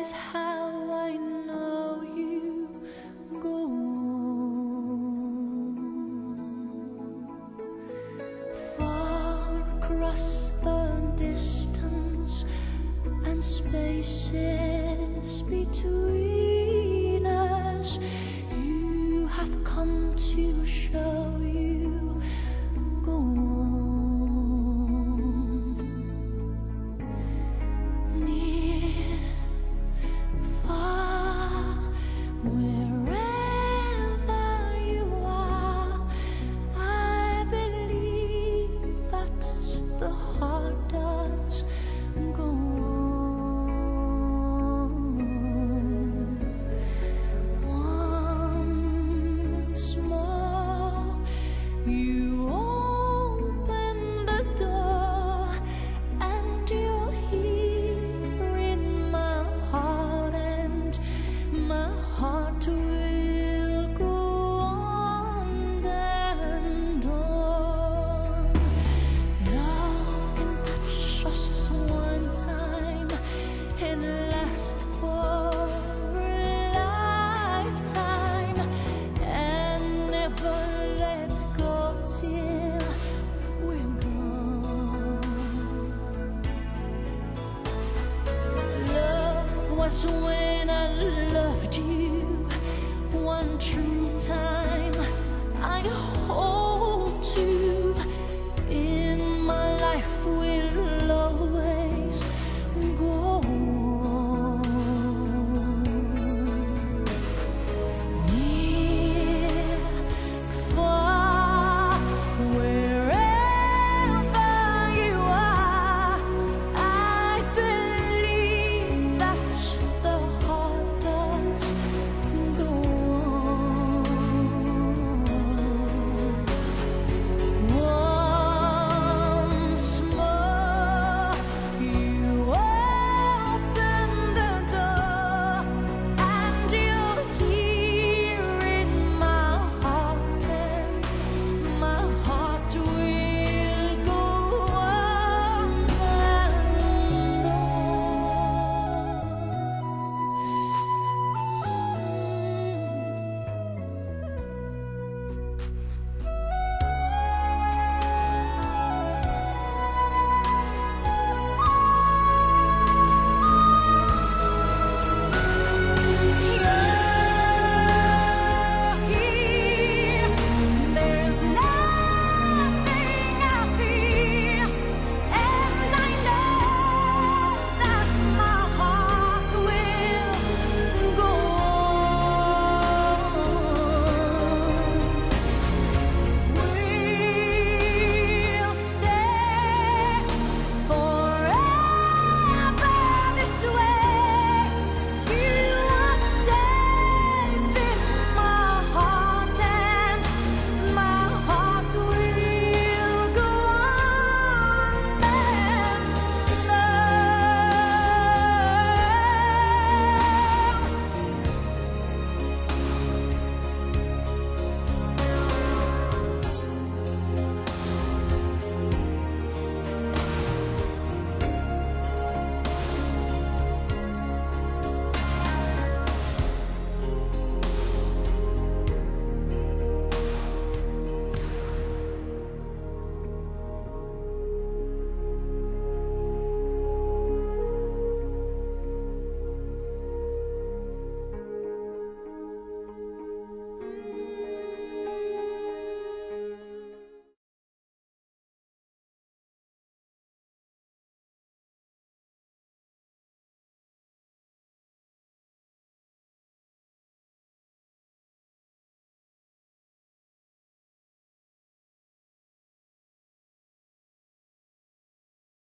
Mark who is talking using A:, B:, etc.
A: is how I know you go on. Far across the distance and spaces between us, you have come to show you go on. Near, far, wherever you are, I believe that the heart does go on. Once more, you open the door, and you're here in my heart, and my heart will go on and on. Love can touch us one time and last for a lifetime, and never let go till we're gone. Love was when I loved you one true time. I